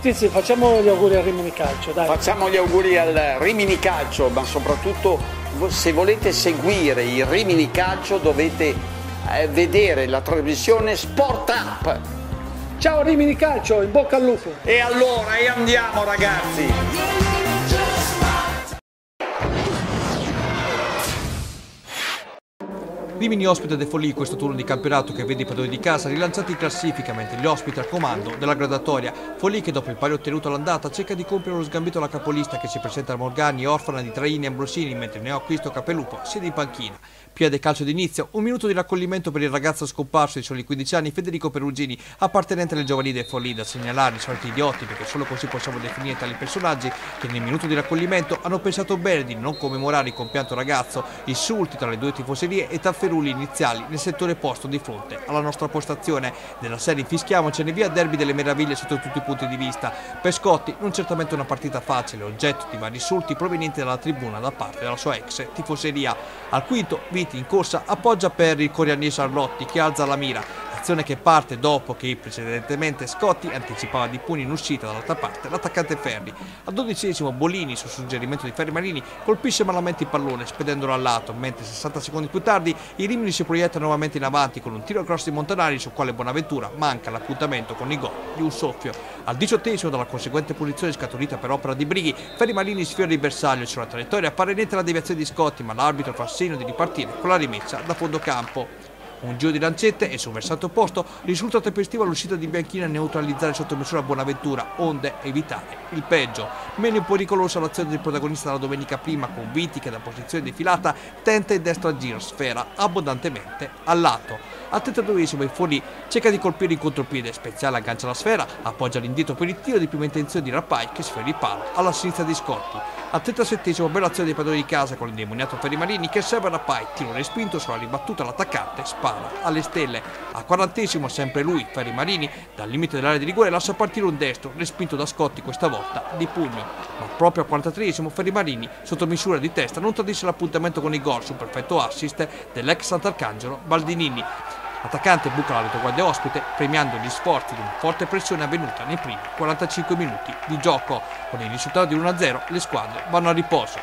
Tizi, facciamo gli auguri al Rimini Calcio, dai. Facciamo gli auguri al Rimini Calcio, ma soprattutto se volete seguire il Rimini Calcio dovete vedere la trasmissione Sport Up. Ciao Rimini Calcio, in bocca al lupo. E allora, andiamo ragazzi. Rimini ospita De Forlì questo turno di campionato che vede i padroni di casa rilanciati in classifica, mentre gli ospiti al comando della graduatoria. Forlì che dopo il pari ottenuto all'andata cerca di compiere uno sgambito alla capolista che si presenta a Morgani, orfana di Traini e Ambrosini, mentre neoacquisto Capelupo siede in panchina. Piede calcio d'inizio, un minuto di raccoglimento per il ragazzo scomparso di soli 15 anni Federico Perugini, appartenente alle giovanili De Forlì, da segnalare i soliti idioti, perché solo così possiamo definire tali personaggi, che nel minuto di raccoglimento hanno pensato bene di non commemorare il compianto ragazzo, insulti tra le due tifoserie e tafferugli iniziali nel settore posto di fronte alla nostra postazione della serie Fischiamocene via derby delle meraviglie sotto tutti i punti di vista. Per Scotti non certamente una partita facile, oggetto di vari insulti provenienti dalla tribuna da parte della sua ex tifoseria. Al quinto Viti in corsa appoggia per il corianese Arlotti che alza la mira, azione che parte dopo che precedentemente Scotti anticipava di pugni in uscita dall'altra parte l'attaccante Ferri. Al 12esimo Bolini, su suggerimento di Ferri Marini, colpisce malamente il pallone spedendolo al lato, mentre 60 secondi più tardi i Rimini si proietta nuovamente in avanti con un tiro a cross di Montanari sul quale Bonaventura manca l'appuntamento con il gol di un soffio. Al 18esimo, dalla conseguente punizione scaturita per opera di Brighi, Ferri Marini sfiora il bersaglio sulla traiettoria, appare netta la deviazione di Scotti, ma l'arbitro fa segno di ripartire con la rimessa da fondo campo. Un giro di lancette e sul versante opposto risulta tempestiva l'uscita di Bianchini a neutralizzare sotto misura Bonaventura, onde evitare il peggio. Meno pericolosa l'azione del protagonista della domenica prima, con Viti che da posizione defilata tenta il destro a giro, sfera abbondantemente al lato. Al 32esimo il Forlì cerca di colpire in contropiede, Speziale aggancia la sfera, appoggia l'indietro per il tiro di prima intenzione di Rappai che sfera il palo alla sinistra di Scotti. Al 37esimo bella azione dei padroni di casa con l'indemoniato Ferri Marini che serve a Rappai, tiro respinto sulla ribattuta l'attaccante, spara alle stelle. Al 40esimo sempre lui, Ferri Marini, dal limite dell'area di rigore lascia partire un destro, respinto da Scotti questa volta di pugno. Ma proprio al 43esimo Ferri Marini, sotto misura di testa, non tradisce l'appuntamento con il gol su perfetto assist dell'ex Sant'Arcangelo Baldinini. L'attaccante buca la retaguardia ospite, premiando gli sforzi di una forte pressione avvenuta nei primi 45 minuti di gioco. Con il risultato di 1-0 le squadre vanno a riposo.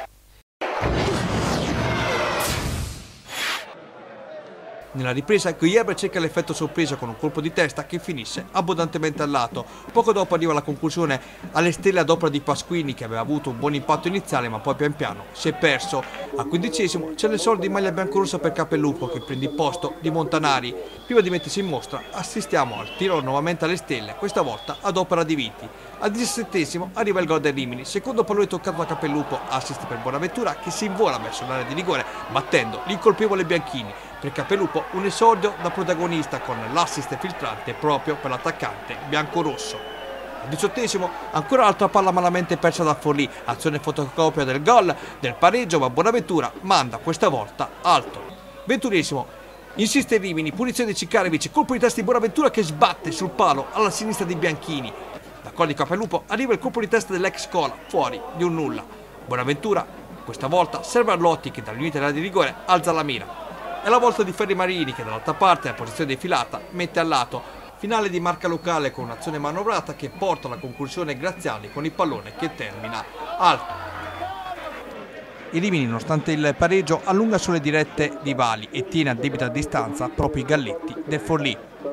Nella ripresa Guglielmo cerca l'effetto sorpresa con un colpo di testa che finisce abbondantemente al lato. Poco dopo arriva la conclusione alle stelle ad opera di Pasquini che aveva avuto un buon impatto iniziale ma poi pian piano si è perso. Al 15esimo c'è il soldo in maglia biancorossa per Capelupo che prende il posto di Montanari. Prima di mettersi in mostra assistiamo al tiro nuovamente alle stelle, questa volta ad opera di Viti. Al 17esimo arriva il gol del Rimini, secondo pallone toccato da Capelupo, assist per Bonaventura che si invola verso l'area di rigore battendo l'incolpevole Bianchini. Per Capelupo un esordio da protagonista con l'assist filtrante proprio per l'attaccante biancorosso. Al 18esimo ancora un'altra palla malamente persa da Forlì, azione fotocopia del gol del pareggio ma Bonaventura manda questa volta alto. 21esimo insiste Rimini, punizione di Ciccarevic, colpo di testa di Bonaventura che sbatte sul palo alla sinistra di Bianchini. Da gol di Capelupo arriva il colpo di testa dell'ex Scola, fuori di un nulla. Bonaventura questa volta serve Arlotti che dal limite dell'area di rigore alza la mira. È la volta di Ferri Marini che dall'altra parte, a posizione defilata, mette al lato. Finale di marca locale con un'azione manovrata che porta alla conclusione Graziani con il pallone che termina alto. Il Rimini, nonostante il pareggio, allunga sulle dirette di Vali e tiene a debita distanza proprio i Galletti del Forlì.